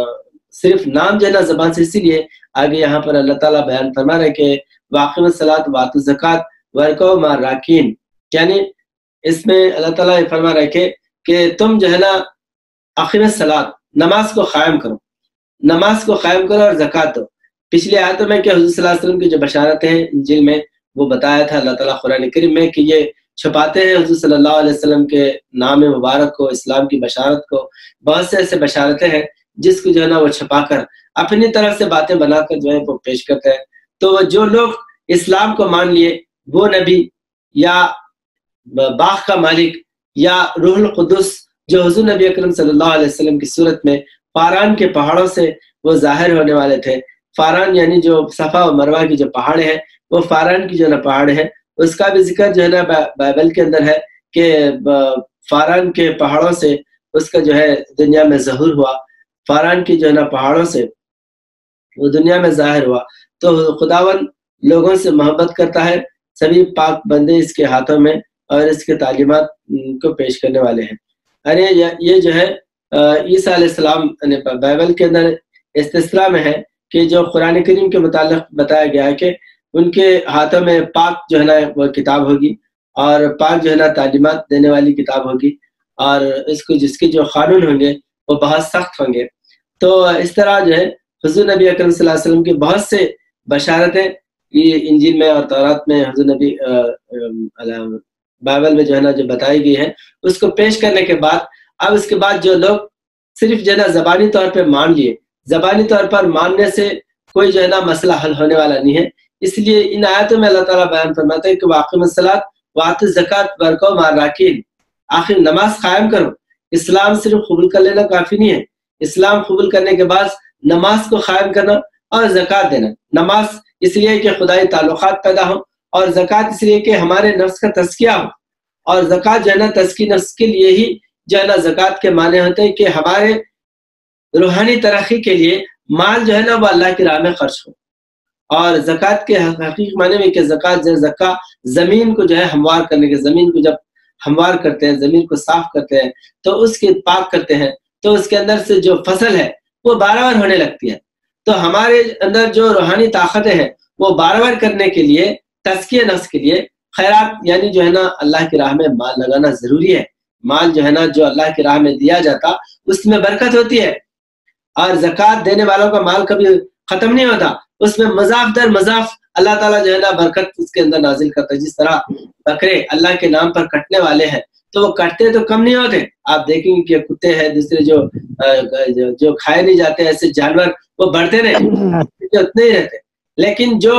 صرف نام جو ہے نا زبان سے, اسی لیے آگے یہاں پر اللہ تعالیٰ بیان فرما رہے کہ واقعی الصلاۃ وآتوا الزکات ورکعوا مع الراکعین, یعنی اس میں اللہ تعالیٰ یہ فرما رہے کہ کہ تم جو ہے نا اقیم الصلاۃ, نماز کو قائم کرو, نماز کو قائم کرو اور زکات دو. پچھلی آیتوں میں کہ حضور صلی اللہ علیہ وسلم کی جو بشارتیں ہیں انجیل میں وہ بتایا تھا اللہ تعالیٰ قرآن کریم میں کہ یہ چھپاتے ہیں حضور صلی اللہ علیہ وسلم کے نام مبارک کو, اسلام کی بشارت کو. بہت سے ایسے بشارتیں ہیں جس کو جو ہے نا وہ چھپا کر اپنی طرف سے باتیں بنا کر جو ہے وہ پیش کرتے ہیں. تو جو لوگ اسلام کو مان لیے وہ نبی یا باغ کا مالک یا روح القدس جو حضور نبی اکرم صلی اللہ علیہ وسلم کی صورت میں فاران کے پہاڑوں سے وہ ظاہر ہونے والے تھے. فاران یعنی جو صفا و مروہ کی جو پہاڑ ہیں وہ فاران کی جو نا پہاڑ ہے، اس کا بھی ذکر جو ہے نا بائبل کے اندر ہے کہ فاران کے پہاڑوں سے اس کا جو ہے دنیا میں ظہور ہوا. فاران کی جو ہے نا پہاڑوں سے وہ دنیا میں ظاہر ہوا. تو خداوند لوگوں سے محبت کرتا ہے، سبھی پاک بندے اس کے ہاتھوں میں اور اس کے تعلیمات کو پیش کرنے والے ہیں. ارے یہ جو ہے عیسیٰ علیہ السلام بائبل کے اندر استثنا میں ہے کہ جو قرآن کریم کے متعلق بتایا گیا ہے کہ ان کے ہاتھوں میں پاک جو ہے نا وہ کتاب ہوگی اور پاک جو ہے نا تعلیمات دینے والی کتاب ہوگی، اور اس کو جس کے جو قانون ہوں گے وہ بہت سخت ہوں گے. تو اس طرح جو ہے حضور نبی اکرم صلی اللہ علیہ وسلم کی بہت سے بشارتیں یہ انجیل میں اور تورات میں حضور نبی بائبل میں جو ہے نا جو بتائی گئی ہے، اس کو پیش کرنے کے بعد اب اس کے بعد جو لوگ صرف جو ہے نا زبانی طور پہ مان لیے، زبانی طور پر ماننے سے کوئی جو ہے نا مسئلہ حل ہونے والا نہیں ہے. اس لیے ان آیاتوں میں اللہ تعالیٰ بیان فرماتا ہے کہ واقیم الصلاۃ وآتوا الزکوٰۃ وارکعوا مع الراکعین، آخر نماز قائم کرو. اسلام صرف قبول کر لینا کافی نہیں ہے، اسلام قبول کرنے کے بعد نماز کو قائم کرنا اور زکوٰۃ دینا. نماز اس لیے کہ خدائی تعلقات پیدا ہوں، اور زکوٰۃ اس لیے کہ ہمارے نفس کا تزکیہ ہو. اور زکوٰۃ جو ہے نا تزکی نفس کے لیے ہی جو ہے نا زکوٰۃ کے معنی ہوتے ہیں کہ ہمارے روحانی ترقی کے لیے مال جو ہے نا وہ اللہ کی راہ میں خرچ ہو. اور زکوٰۃ کے حقیقی معنی میں کہ زکوٰۃ جو زکا زمین کو جو ہے ہموار کرنے کے، زمین کو جب ہموار کرتے ہیں، زمین کو صاف کرتے ہیں تو اس کے پاک کرتے ہیں تو اس کے اندر سے جو فصل ہے وہ بارآور ہونے لگتی ہے. تو ہمارے اندر جو روحانی طاقتیں ہیں وہ بارآور کرنے کے لیے، تزکیہ نفس کے لیے خیرات یعنی جو ہے نا اللہ کی راہ میں مال لگانا ضروری ہے. مال جو ہے نا جو اللہ کی راہ میں دیا جاتا اس میں برکت ہوتی ہے، اور زکوٰۃ دینے والوں کا مال کبھی ختم نہیں ہوتا، اس میں مضاف در مضاف اللہ تعالیٰ جو ہے نا برکت اس کے اندر نازل کرتا ہے. جس طرح بکرے اللہ کے نام پر کٹنے والے ہیں تو وہ کٹتے تو کم نہیں ہوتے. آپ دیکھیں گے کہ کتے ہیں دوسرے جو جو کھائے نہیں جاتے ایسے جانور وہ بڑھتے نہیں، اتنے ہی رہتے. لیکن جو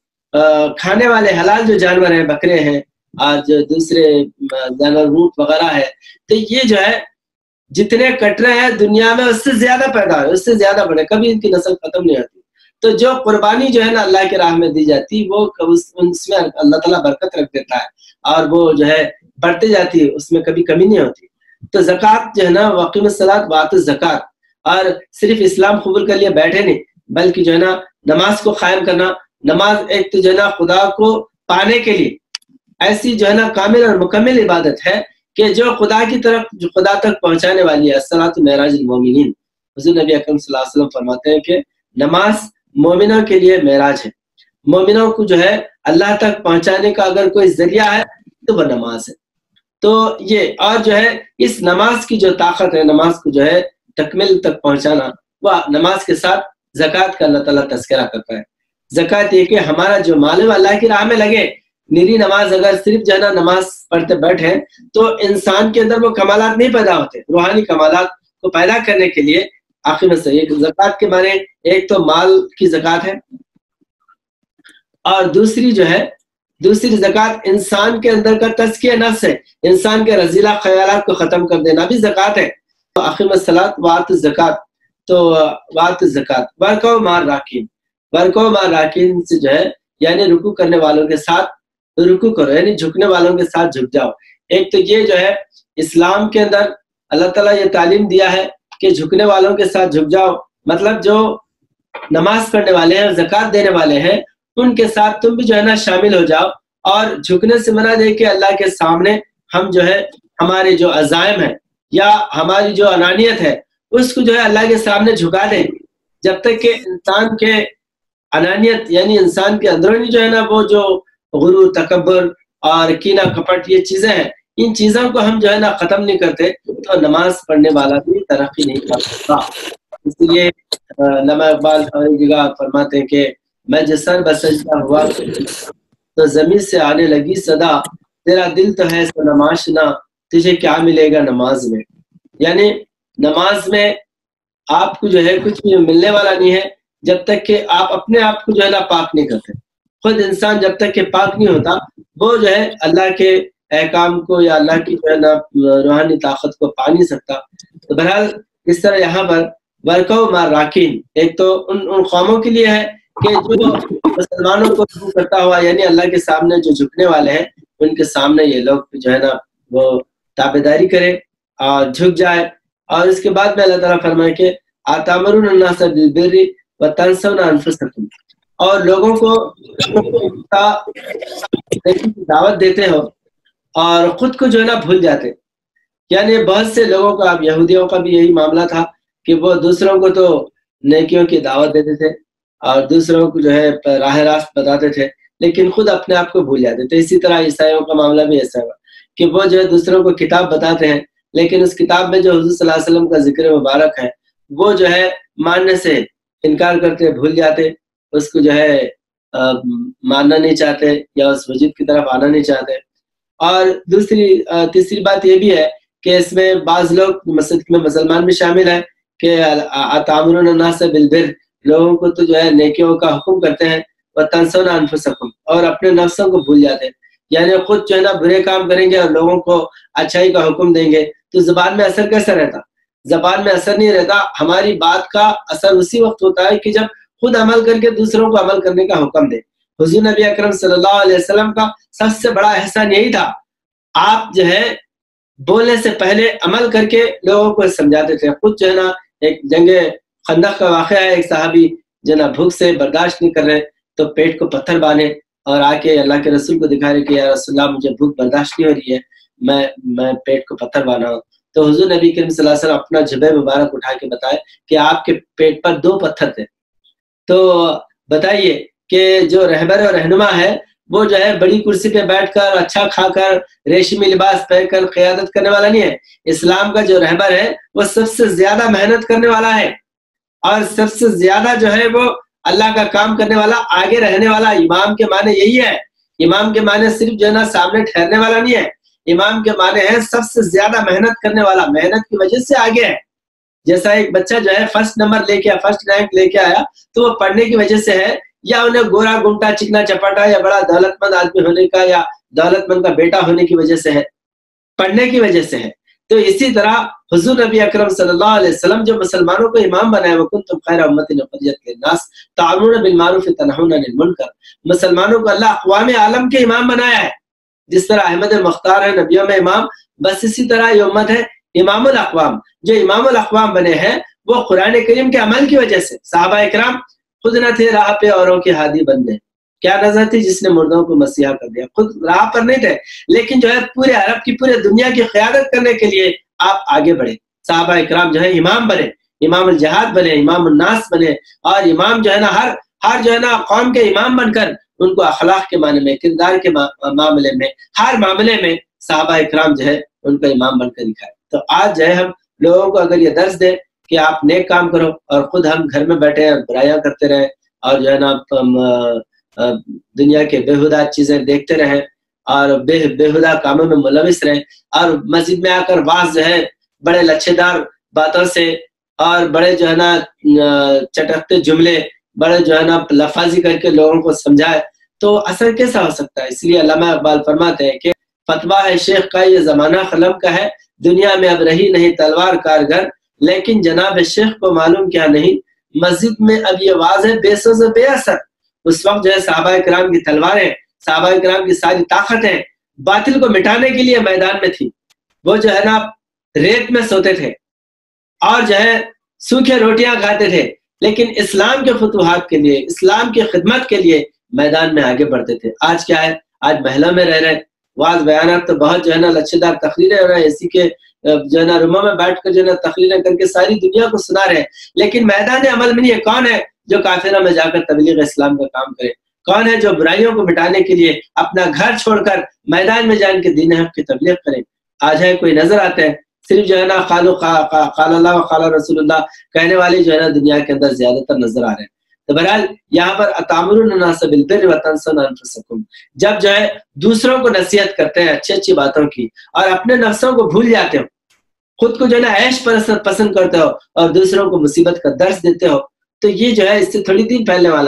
کھانے والے حلال جو جانور ہیں، بکرے ہیں اور جو دوسرے جانور اونٹ وغیرہ ہے، تو یہ جو ہے جتنے کٹ رہے ہیں دنیا میں اس سے زیادہ پیدا ہے، اس سے زیادہ بڑھے، کبھی ان کی نسل ختم نہیں ہوتی. تو جو قربانی جو ہے نا اللہ کے راہ میں دی جاتی وہ اس میں اللہ تعالیٰ برکت رکھ دیتا ہے اور وہ جو ہے بڑھتے جاتی ہے، اس میں کبھی کمی نہیں ہوتی. تو زکوٰۃ جو ہے نا واقیم الصلاۃ وآتوا الزکوٰۃ، اور صرف اسلام قبول کر لیے بیٹھے نہیں بلکہ جو ہے نا نماز کو قائم کرنا. نماز ایک تو جو ہے نا خدا کو پانے کے لیے ایسی جو ہے نا کامل اور مکمل عبادت ہے کہ جو خدا کی طرف جو خدا تک پہنچانے والی ہے. الصلاۃ معراج المومنین، حضور نبی اکرم صلی اللہ علیہ وسلم فرماتے ہیں کہ نماز مومنوں کے لیے معراج ہے. مومنوں کو جو ہے اللہ تک پہنچانے کا اگر کوئی ذریعہ ہے تو وہ نماز ہے. تو یہ اور جو ہے اس نماز کی جو طاقت ہے، نماز کو جو ہے تکمیل تک پہنچانا، وہ نماز کے ساتھ زکوٰۃ کا اللہ تعالیٰ تذکرہ کرتا ہے. زکوٰۃ یہ کہ ہمارا جو مال ہے اللہ کی راہ میں لگے. نیری نماز اگر صرف جو ہے نا نماز پڑھتے بیٹھے تو انسان کے اندر وہ کمالات نہیں پیدا ہوتے. روحانی کمالات کو پیدا کرنے کے لیے آخر میں سے ایک زکوٰۃ کے معنی ایک تو مال کی زکوٰۃ ہے، اور دوسری جو ہے دوسری زکوٰۃ انسان کے اندر کا تزکیہ نفس ہے، انسان کے رذیلہ خیالات کو ختم کر دینا بھی زکوٰۃ ہے. آخر میں الصلاۃ وآتوا الزکوٰۃ، تو وآتوا الزکوٰۃ وارکعوا مع الراکعین، وارکعوا مع الراکعین سے جو ہے یعنی رکوع کرنے والوں کے ساتھ رکوع کرو، یعنی جھکنے والوں کے ساتھ جھک جاؤ. ایک تو یہ جو ہے اسلام کے اندر اللہ تعالیٰ یہ تعلیم دیا ہے کہ جھکنے والوں کے ساتھ جھک جاؤ، مطلب جو نماز پڑھنے والے ہیں، زکوٰۃ دینے والے ہیں، ان کے ساتھ تم بھی جو ہے نا شامل ہو جاؤ. اور جھکنے سے منع دے کہ اللہ کے سامنے ہم جو ہے ہمارے جو عزائم ہیں یا ہماری جو انانیت ہے اس کو جو ہے اللہ کے سامنے جھکا دیں. جب تک کہ انسان کے انانیت یعنی انسان کے اندرونی جو ہے نا وہ جو غرور، تکبر اور کینہ کپٹ یہ چیزیں ہیں، ان چیزوں کو ہم جو ہے نا ختم نہیں کرتے تو نماز پڑھنے والا بھی ترقی نہیں کر سکتا. اس لیے علامہ اقبال جگہ فرماتے ہیں کہ میں جس سر بسجدہ ہوا تو زمین سے آنے لگی صدا، تیرا دل تو ہے سو نماشنا، تجھے کیا ملے گا نماز میں. یعنی نماز میں آپ کو جو ہے کچھ بھی ملنے والا نہیں ہے جب تک کہ آپ اپنے آپ کو جو ہے نا پاک نہیں کرتے. خود انسان جب تک کہ پاک نہیں ہوتا وہ جو ہے اللہ کے احکام کو یا اللہ کی جو ہے نا روحانی طاقت کو پا نہیں سکتا۔ تو بہرحال اس طرح یہاں پر ورکو مع راکین ایک تو ان ان قوموں کے لیے ہے کہ جو مسلمانوں کو رجوع کرتا ہوا یعنی اللہ کے سامنے جو جھکنے والے ہیں ان کے سامنے یہ لوگ جو ہے نا وہ تابعداری کرے اور جھک جائے۔ اور اس کے بعد میں اللہ تعالیٰ فرمائے کہ آتامرون الناس بالبر وتنسون انفسکم، اور لوگوں کو دعوت دیتے ہو اور خود کو جو ہے نا بھول جاتے۔ یعنی بہت سے لوگوں کا، اب یہودیوں کا بھی یہی معاملہ تھا کہ وہ دوسروں کو تو نیکیوں کی دعوت دیتے تھے اور دوسروں کو جو ہے راہ راست بتاتے تھے لیکن خود اپنے آپ کو بھول جاتے تھے۔ اسی طرح عیسائیوں کا معاملہ بھی ایسا ہوا کہ وہ جو ہے دوسروں کو کتاب بتاتے ہیں لیکن اس کتاب میں جو حضور صلی اللہ علیہ وسلم کا ذکر مبارک ہے وہ جو ہے ماننے سے انکار کرتے، بھول جاتے، اس کو جو ہے ماننا نہیں چاہتے یا اس وجود کی طرف آنا نہیں چاہتے۔ اور دوسری تیسری بات یہ بھی ہے کہ اس میں بعض لوگ مسجد میں مسلمان بھی شامل ہیں کہ تامرون الناس بالبر، لوگوں کو تو جو ہے نیکیوں کا حکم کرتے ہیں، وتنسون انفسکم، اور اپنے نفسوں کو بھول جاتے ہیں۔ یعنی خود جو ہے نا برے کام کریں گے اور لوگوں کو اچھائی کا حکم دیں گے تو زبان میں اثر کیسا رہتا؟ زبان میں اثر نہیں رہتا۔ ہماری بات کا اثر اسی وقت ہوتا ہے کہ جب خود عمل کر کے دوسروں کو عمل کرنے کا حکم دے۔ حضور نبی اکرم صلی اللہ علیہ وسلم کا سب سے بڑا احسان یہی تھا، آپ جو ہے بولنے سے پہلے عمل کر کے لوگوں کو سمجھاتے تھے۔ خود جو ہے نا ایک جنگ خندق کا واقعہ ہے، ایک صحابی جو نا بھوک سے برداشت نہیں کر رہے تو پیٹ کو پتھر باندھے اور آ کے اللہ کے رسول کو دکھا رہے کہ یا رسول اللہ مجھے بھوک برداشت نہیں ہو رہی ہے، میں میں پیٹ کو پتھر باندھا ہوں۔ تو حضور نبی کریم صلی اللہ علیہ وسلم اپنا جبہ مبارک اٹھا کے بتائے کہ آپ کے پیٹ پر دو پتھر تھے۔ تو بتائیے کہ جو رہبر اور رہنما ہے وہ جو ہے بڑی کرسی پہ بیٹھ کر اچھا کھا کر ریشمی لباس پہن کر قیادت کرنے والا نہیں ہے۔ اسلام کا جو رہبر ہے وہ سب سے زیادہ محنت کرنے والا ہے اور سب سے زیادہ جو ہے وہ اللہ کا کام کرنے والا، آگے رہنے والا۔ امام کے معنی یہی ہے، امام کے معنی صرف جو ہے نا سامنے ٹھہرنے والا نہیں ہے، امام کے معنی ہے سب سے زیادہ محنت کرنے والا، محنت کی وجہ سے آگے ہے۔ جیسا ایک بچہ جو ہے فرسٹ نمبر لے کے فرسٹ رینک لے کے آیا تو وہ پڑھنے کی وجہ سے ہے، یا انہیں گورا گمٹا چکنا چپاٹا یا بڑا دولت مند آدمی ہونے کا یا دولت مند کا بیٹا ہونے کی وجہ سے ہے، پڑھنے کی وجہ سے ہے۔ تو اسی طرح حضور نبی اکرم صلی اللہ علیہ وسلم جو مسلمانوں کو امام بنائے، وَكُنْتُمْ خَيْرَ أُمَّةٍ أُخْرِجَتْ لِلنَّاسِ تَأْمُرُونَ بِالْمَعْرُوفِ وَتَنْهَوْنَ عَنِ الْمُنكَرِ، مسلمانوں کو اللہ اقوام عالم کے امام بنایا ہے۔ جس طرح احمد مختار ہے نبیوں میں امام، بس اسی طرح یہ امت ہے امام الاقوام۔ جو امام الاقوام بنے ہیں وہ قرآن کریم کے عمل کی وجہ سے۔ صحابہ اکرام خود نہ تھے راہ پہ اوروں کے ہادی بننے، کیا نظر تھی جس نے مردوں کو مسیحا کر دیا، خود راہ پر نہیں تھے لیکن جو ہے پورے عرب کی پورے دنیا کی قیادت کرنے کے لیے آپ آگے بڑھے۔ صحابہ اکرام جو ہے امام بنے، امام الجہاد بنے، امام الناس بنے، اور امام جو ہے نا ہر ہر جو ہے نا قوم کے امام بن کر ان کو اخلاق کے معنی میں، کردار کے معاملے میں، ہر معاملے میں صحابہ اکرام جو ہے ان کا امام بن کر دکھائے۔ تو آج جو ہے ہم لوگوں کو اگر یہ درس دیں کہ آپ نیک کام کرو اور خود ہم گھر میں بیٹھے ہیں برائیاں کرتے رہیں اور جو ہے نا دنیا کے بےہودہ چیزیں دیکھتے رہیں اور بے بےہودہ کاموں میں ملوث رہیں، اور مسجد میں آ کر بعض جو ہے بڑے لچھے دار باتوں سے اور بڑے جو ہے نا چٹکتے جملے، بڑے جو ہے نا لفاظی کر کے لوگوں کو سمجھائے تو اثر کیسا ہو سکتا ہے؟ اس لیے علامہ اقبال فرماتے ہیں کہ فتویٰ ہے شیخ کا یہ زمانہ قلم کا ہے، دنیا میں اب رہی نہیں تلوار کارگر، لیکن جناب شیخ کو معلوم کیا نہیں مسجد میں اب یہ واضح بے سوز بے اثر۔ اس وقت جو ہے صحابہ کرام کی تلواریں، صحابہ کرام کی ساری طاقتیں باطل کو مٹانے کے لیے میدان میں تھی۔ وہ جو ہے نا ریت میں سوتے تھے اور جو ہے سوکھے روٹیاں کھاتے تھے، لیکن اسلام کے فتوحات کے لیے، اسلام کی خدمت کے لیے میدان میں آگے بڑھتے تھے۔ آج کیا ہے؟ آج محلوں میں رہ رہے، واضح بیانات تو بہت جو ہے نا لچھے دار تقریریں ہو رہے ہیں، اسی کے جو ہے نا روموں میں بیٹھ کر جو ہے نا تقریریں کر کے ساری دنیا کو سنا رہے ہیں، لیکن میدان عمل میں نہیں ہے۔ کون ہے جو کافروں میں جا کر تبلیغ اسلام کا کام کرے؟ کون ہے جو برائیوں کو مٹانے کے لیے اپنا گھر چھوڑ کر میدان میں جان کے دین حق کی تبلیغ کرے؟ آج ہے کوئی نظر آتے ہیں؟ صرف جو ہے نا قالو قال اللہ و قال رسول اللہ کہنے والے جو ہے نا دنیا کے اندر زیادہ تر نظر آ رہے ہیں۔ تو بہرحال یہاں پر اتامرون الناس بالبر وتنسون انفسکم، جب جو ہے دوسروں کو نصیحت کرتے ہیں اچھی اچھی باتوں کی اور اپنے نفسوں کو بھول جاتے ہو، خود کو جو ہے نا عیش پسند کرتے ہو اور دوسروں کو مصیبت کا درس دیتے ہو، تو یہ جو ہے اس سے تھوڑی دین پھیلنے والا ہے۔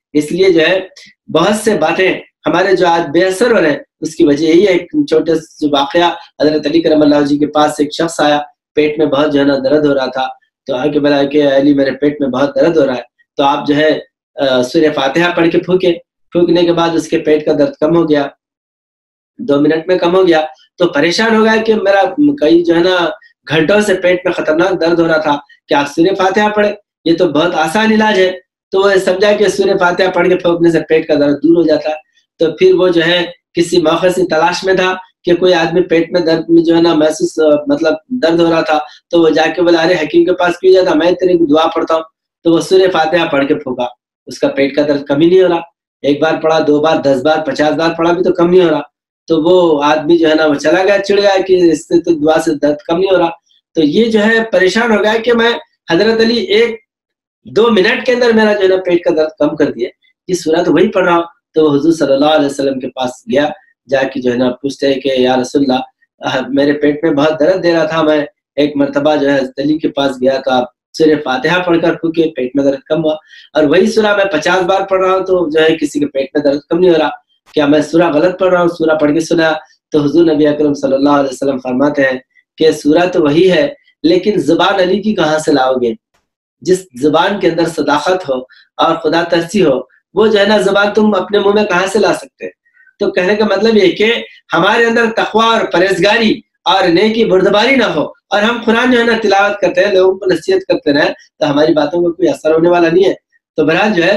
اس لیے جو ہے بہت سے باتیں ہمارے جو آج بے اثر ہو رہے ہیں اس کی وجہ یہی ہے. ایک چھوٹے سے جو واقعہ حضرت علی کرم اللہ جی کے پاس ایک شخص آیا, پیٹ میں بہت جو ہے نا درد ہو رہا تھا, تو آ کے بولا کہ علی میرے پیٹ میں بہت درد ہو رہا ہے, تو آپ جو ہے سورہ فاتحہ پڑھ کے پھونکے. پھونکنے کے بعد اس کے پیٹ کا درد کم ہو گیا, دو منٹ میں کم ہو گیا. تو پریشان ہو گیا کہ میرا کئی جو ہے نا گھنٹوں سے پیٹ میں خطرناک درد ہو رہا تھا, کہ آپ سورہ فاتحہ پڑھے, یہ تو بہت آسان علاج ہے. تو وہ سمجھا کہ سورہ فاتحہ پڑھ کے پھونکنے سے پیٹ کا درد دور ہو جاتا ہے. تو پھر وہ جو ہے کسی موقع سے تلاش میں تھا کہ کوئی آدمی پیٹ میں درد میں جو ہے نا محسوس مطلب درد ہو رہا تھا, تو وہ جا کے بولا ارے حکیم کے پاس کیوں جاتا, میں تیرے کو دعا پڑھتا ہوں. تو وہ سورہ فاتحہ پڑھ کے پھونکا, اس کا پیٹ کا درد کم ہی نہیں ہو رہا. ایک بار پڑھا, دو بار, دس بار, پچاس بار پڑھا بھی تو کم نہیں ہو رہا. تو وہ آدمی جو ہے نا وہ چلا گیا, چڑ گیا کہ اس سے تو دعا سے درد کم نہیں ہو رہا. تو یہ جو ہے پریشان ہو گیا کہ میں حضرت علی ایک دو منٹ کے اندر میرا جو ہے نا پیٹ کا درد کم کر دیا, یہ سورہ تو وہی پڑھ رہا ہوں. تو وہ حضور صلی اللہ علیہ وسلم کے پاس گیا, جا کے جو ہے نا پوچھتے ہیں کہ یا رسول اللہ میرے پیٹ میں بہت درد دے رہا تھا, میں ایک مرتبہ جو ہے علی کے پاس گیا تو آپ سورہ فاتحہ پڑھ کر پھونکے, پیٹ میں درد کم ہوا, اور وہی سورہ میں پچاس بار پڑھ رہا ہوں تو جو ہے کسی کے پیٹ میں درد کم نہیں ہو رہا. کیا میں سورہ غلط پڑھ رہا ہوں؟ سورہ پڑھ کے سنا. تو حضور نبی اکرم صلی اللہ علیہ وسلم فرماتے ہیں کہ سورہ تو وہی ہے, لیکن زبان علی کی کہاں سے لاؤ گے؟ جس زبان کے اندر صداقت ہو اور خدا ترسی ہو, وہ جو ہے نا زبان تم اپنے منہ میں کہاں سے لا سکتے؟ تو کہنے کا مطلب یہ کہ ہمارے اندر تقویٰ اور پرہیزگاری اور نیکی بردباری نہ ہو, اور ہم قرآن جو ہے نا تلاوت کرتے ہیں, لوگوں کو نصیحت کرتے رہیں, تو ہماری باتوں کو کوئی اثر ہونے والا نہیں ہے. تو بہرحال جو ہے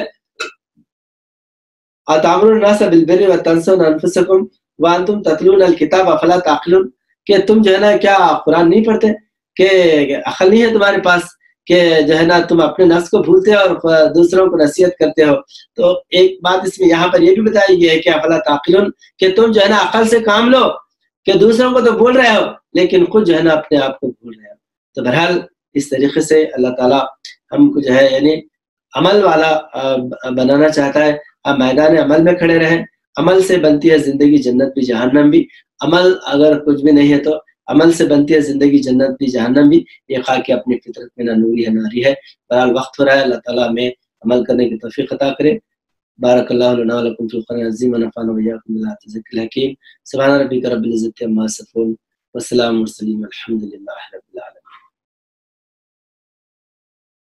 أَتَأْمُرُونَ النَّاسَ بِالْبِرِّ وَتَنْسَوْنَ أَنفُسَكُمْ وَأَنْتُمْ تَتْلُونَ الْكِتَابَ أَفَلَا تَعْقِلُونَ, کہ تم جو ہے نا کیا قرآن نہیں پڑھتے, کہ عقل نہیں ہے تمہارے پاس, کہ جو ہے نا تم اپنے نفس کو بھولتے اور دوسروں کو نصیحت کرتے ہو. تو ایک بات اس میں یہاں پر یہ بھی بتائی گئی ہے کہ افلا تعقلون, کہ تم جو ہے نا عقل سے کام لو, کہ دوسروں کو تو بول رہے ہو لیکن خود جو ہے نا اپنے آپ کو بھول رہے ہو. تو بہرحال اس طریقے سے اللہ تعالیٰ ہم کو جو ہے یعنی عمل والا بنانا چاہتا ہے. ہم میدان عمل میں کھڑے رہیں, عمل سے بنتی ہے زندگی, جنت بھی جہنم بھی. عمل اگر کچھ بھی نہیں ہے تو عمل سے بنتی ہے زندگی, جنت بھی جہنم بھی. یہ خاک اپنی فطرت میں نہ نوری ہے ناری ہے. بہرحال وقت ہو رہا ہے, اللہ تعالیٰ ہمیں عمل کرنے کی توفیق عطا کرے. بارک اللہ لنا ولکم فی القرآن العظیم ونفعنا وإیاکم بالآیات والذکر الحکیم. سبحان ربک رب العزة عما یصفون والسلام على المرسلین والحمد للہ رب العالمین.